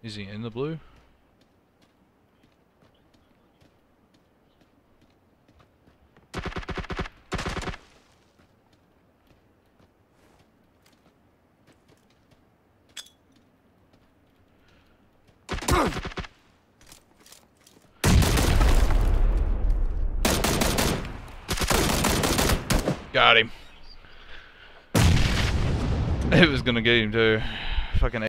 Is he in the blue? Got him. It was gonna get him too. Fucking